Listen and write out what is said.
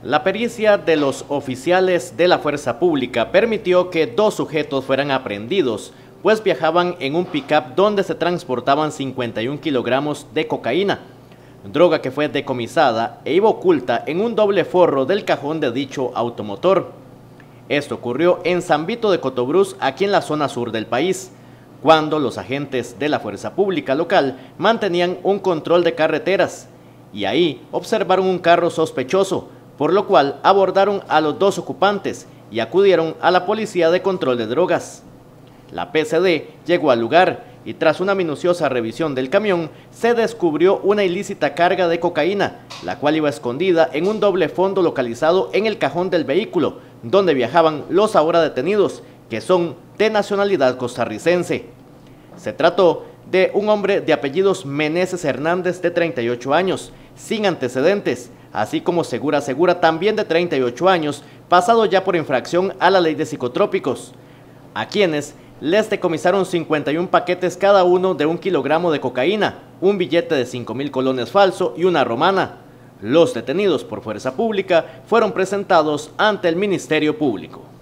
La pericia de los oficiales de la fuerza pública permitió que dos sujetos fueran aprehendidos, pues viajaban en un pick-up donde se transportaban 51 kilogramos de cocaína, droga que fue decomisada e iba oculta en un doble forro del cajón de dicho automotor. Esto ocurrió en San Vito de Cotobruz, aquí en la zona sur del país, cuando los agentes de la fuerza pública local mantenían un control de carreteras y ahí observaron un carro sospechoso, por lo cual abordaron a los dos ocupantes y acudieron a la Policía de Control de Drogas. La PCD llegó al lugar y tras una minuciosa revisión del camión se descubrió una ilícita carga de cocaína, la cual iba escondida en un doble fondo localizado en el cajón del vehículo, donde viajaban los ahora detenidos, que son de nacionalidad costarricense. Se trató de un hombre de apellidos Meneses Hernández, de 38 años, sin antecedentes, así como Segura también de 38 años, pasado ya por infracción a la ley de psicotrópicos, a quienes les decomisaron 51 paquetes cada uno de 1 kilogramo de cocaína, un billete de 5,000 colones falso y una romana. Los detenidos por fuerza pública fueron presentados ante el Ministerio Público.